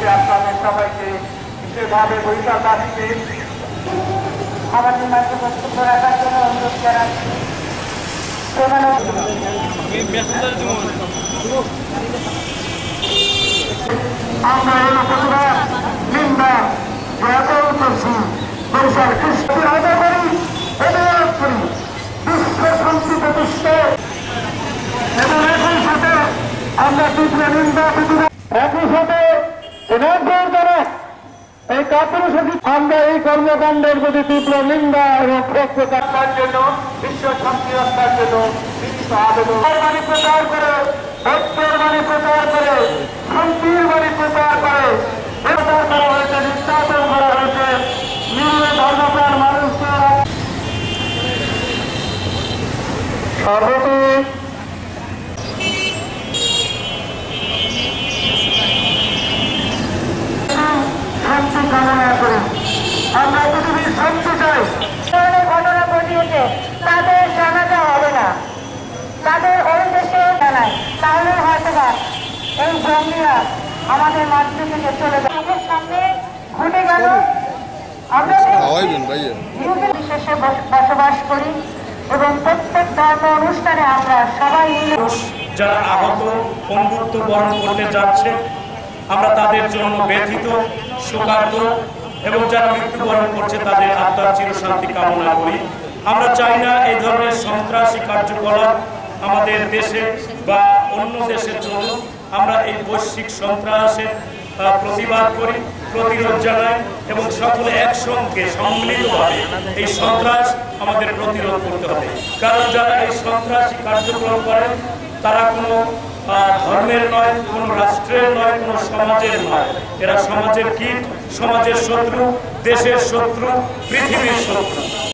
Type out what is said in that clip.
উপস্থিতি আপনাদের সবাইকে বিশেষভাবে বরিশালবাসীকে আমাদের মাঝে বক্তব্য রাখার জন্য অনুরোধ জানাচ্ছি। আমরা এই প্রতিবাদ নিন্দা জ্ঞাপন করছি। বরিশাল কৃষ্ণকে আদর করি, অনুরোধ করি বিশ্ব শান্তি প্রতিষ্ঠা এবং একই সাথে আমরা তীব্র নিন্দা প্রতিবাদ একই সাথে দ্বারা এই কাপুরুষালী আমরা এই কর্মকাণ্ডের প্রতি তীব্র নিন্দা এবং ক্ষোভ প্রকাশের জন্য বিশ্ব শান্তি রক্ষার জন্য লিখিত আবেদন বাণী প্রচার করে, ঐক্যের বাণী প্রচার করে, শান্তির বাণী প্রচার করে প্রচার করা হয়েছে, নির্যাতন করা হয়েছে নিরীহ ধর্মপ্রাণ মানুষকে। সর্বতী শান্তি কামনা করি। আমরা পৃথিবীর শান্তি চাই। ঘটনা ঘটিয়েছে তাদের জানাতে হবে না, তাদের ওই দেশে জানায়, তাহলে হয়তো বা এই জঙ্গিরা আমাদের মাঝ থেকে চলে যায়। আমাদের সামনে ঘটে গেল। আমরা বিশেষে বসবাস করি এবং প্রত্যেক ধর্ম অনুষ্ঠানে আমরা সবাই মিলে যারা আহত পঙ্গুত্ব বরণ করতে যাচ্ছে আমরা তাদের জন্য ব্যথিত, শোকার্ত এবং যারা মৃত্যুবরণ করছে তাদের আত্মার চিরশান্তি কামনা করি। আমরা চাই না এই ধরনের সন্ত্রাসী কার্যকলাপ আমাদের দেশে বা অন্য দেশে চলুক। আমরা এই বৈশ্বিক সন্ত্রাসের প্রতিবাদ করি, প্রতিরোধ জানাই এবং সকলে একসঙ্গে সম্মিলিতভাবে এই সন্ত্রাস আমাদের প্রতিরোধ করতে হবে। কারণ যারা এই সন্ত্রাসী কার্যক্রম করেন তারা কোনো ধর্মের নয়, কোনো রাষ্ট্রের নয়, কোনো সমাজের নয়। এরা সমাজের কীট, সমাজের শত্রু, দেশের শত্রু, পৃথিবীর শত্রু।